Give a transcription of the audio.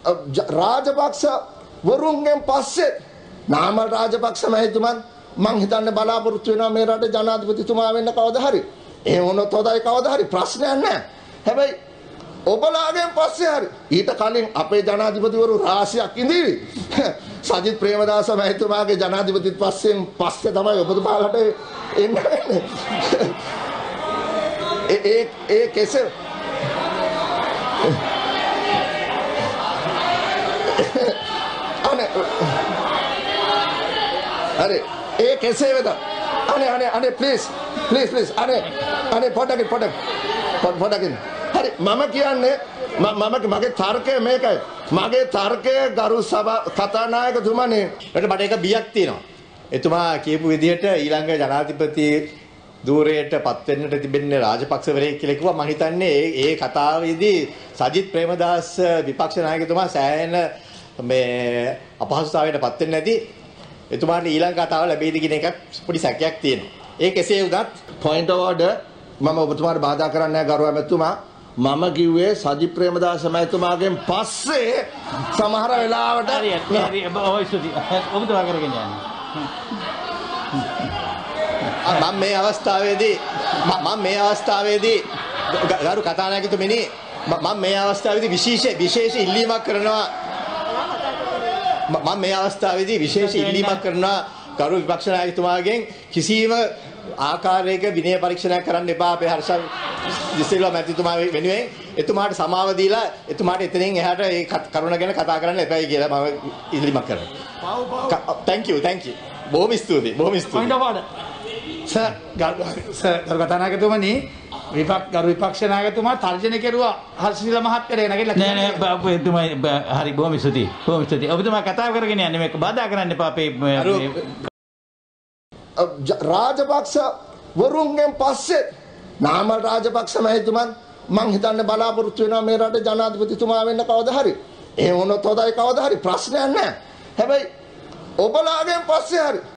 රාජපක්ෂ වරුන්ගෙන් පස්සේ නාමල් රාජපක්ෂ මහතුමන් මං හිතන්නේ බලාපොරොත්තු වෙනවා මේ රටේ ජනාධිපතිතුමා වෙන්න කවදා හරි. ඒ වුණොත් හොඳයි කවදා හරි ප්‍රශ්නයක් නැහැ. හැබැයි ඔබලාගෙන් පස්සේ හරි ඊට කලින් අපේ ජනාධිපතිවරු රාශියක් ඉඳීවි. සජිත් ප්‍රේමදාස මහතුමාගේ ජනාධිපතිත් පස්සේ තමයි ඔබතුමාලට එන්නේ. ඒ කෙසේ अरे एक कैसे वेदा अने प्लीज अने පොඩකින් හරි මම කියන්නේ මගේ තර්කය මේකයි මගේ තර්කය ගරු සභා කතානායකතුමනේ මට එක බියක් තියෙනවා එතුමා කියපු විදිහට ඊළඟ ජනාධිපති ධූරයට පත් වෙන්නට තිබෙන්නේ රාජපක්ෂවරයෙක් කියලා කිව්වා මම හිතන්නේ ඒ කතාවේදී සජිත් ප්‍රේමදාස විපක්ෂ නායකතුමා සෑහෙන මේ අපහසුතාවයට පත් වෙන්නේ නැති එතුමාට ඊළඟ කතාව ලැබෙයිද කියන එකක් පොඩි සැකයක් තියෙනවා. ඒක එසේ වුණත් point of order මම ඔබතුමාට බාධා කරන්නේ නැහැ ගරු ඇමතුමා. මම කිව්වේ සජිත් ප්‍රේමදාස මහතුමාගෙන් පස්සේ සමහර වෙලාවට හරි ඔය සුදි ඔබතුමා කරගෙන යන්නේ. මම මේ අවස්ථාවේදී ගරු කතානායකතුමනි මම මේ අවස්ථාවේදී විශේෂ ඉල්ලීමක් කරනවා මම මේ අවස්ථාවේදී විශේෂ ඉල්ලීමක් කරනවා ගරු විපක්ෂ නායකතුමාගෙන් කිසියම් ආකාරයක විනය පරීක්ෂණයක් කරන්න එපා අපේ හර්ෂ දිසිල්වා මැතිතුමා වෙනුවෙන් එතුමාට සමාව දීලා එතුමාට එතනින් එහාට ඒ කරුණ ගැන කතා කරන්න එපායි කියලා මම ඉල්ලීමක් කරනවා. thank you බොහොම ස්තුතියි සර් ගරු කතානායකතුමනි ගරු විපක්ෂ නායකතුමා තර්ජන කෙරුවා හර්ෂිල මහත්තයා නැගිටලා නෑ එතුමා හරි බොහොම ස්තුතියි ඔබතුමා කතා කරගෙන යන්නේ මේක බාධා කරන්න එපා අපේ රාජපක්ෂ වරුන්ගෙන් පස්සේ නාමල් රාජපක්ෂ මහතුමන් මං හිතන්නේ බලාපොරොත්තු වෙනවා මේ රටේ ජනාධිපතිතුමා වෙන්න කවදා හරි. ඒ වුණොත් හොඳයි කවදා හරි ප්‍රශ්නයක් නැහැ. හැබැයි ඔබලාගෙන් පස්සේ හරි